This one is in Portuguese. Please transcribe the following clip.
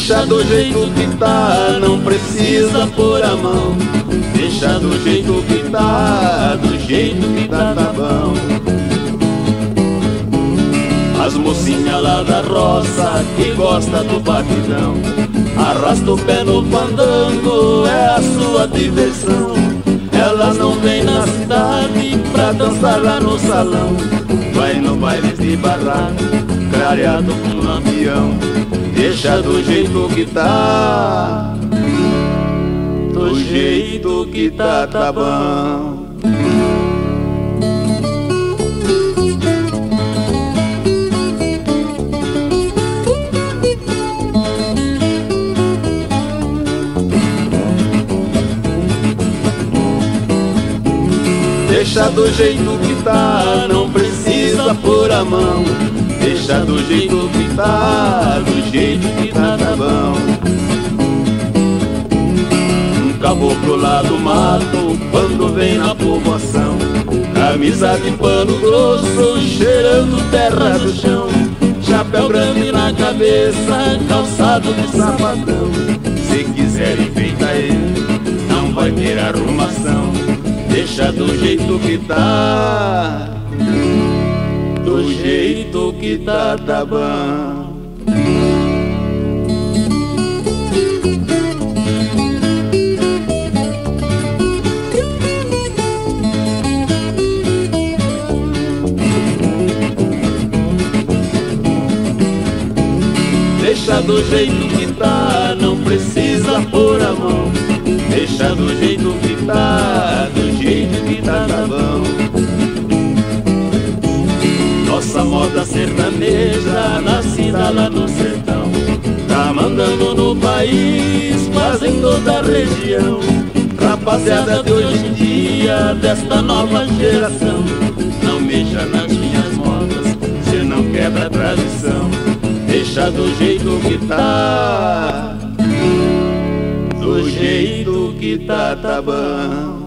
Deixa do jeito que tá, não precisa pôr a mão. Deixa do jeito que tá, do jeito que tá bom. As mocinhas lá da roça que gosta do batidão, arrasta o pé no fandango, é a sua diversão. Elas não vêm na cidade pra dançar lá no salão. Vai no baile de barraco, clareado com lampião. Deixa do jeito que tá, do jeito que tá bom. Deixa do jeito que tá, não precisa pôr a mão. Deixa do jeito que tá, do jeito que tá bom. Um caboclo lá do mato, quando vem na povoação, camisa de pano grosso, cheirando terra do chão. Chapéu grande na cabeça, calçado de sapatão. Se quiser enfeitar ele, não vai ter arrumação. Deixa do jeito que tá, do jeito que tá bom. Deixa do jeito que tá, não precisa pôr a mão. Deixa do jeito que tá, do jeito que tá bom. Nossa moda sertaneja, nascida lá no sertão, tá mandando no país, quase em toda a região. Rapaziada de hoje em dia, desta nova geração, não mexa nas minhas modas, se não quebra a tradição. Deixa do jeito que tá, do jeito que tá bom.